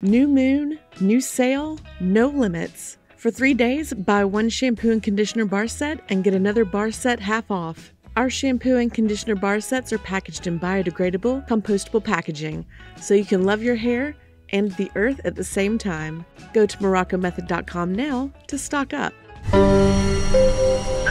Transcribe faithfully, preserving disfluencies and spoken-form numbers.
New moon, new sale, no limits. For three days, buy one shampoo and conditioner bar set and get another bar set half off. Our shampoo and conditioner bar sets are packaged in biodegradable, compostable packaging, so you can love your hair and the earth at the same time. Go to Morrocco method dot com now to stock up.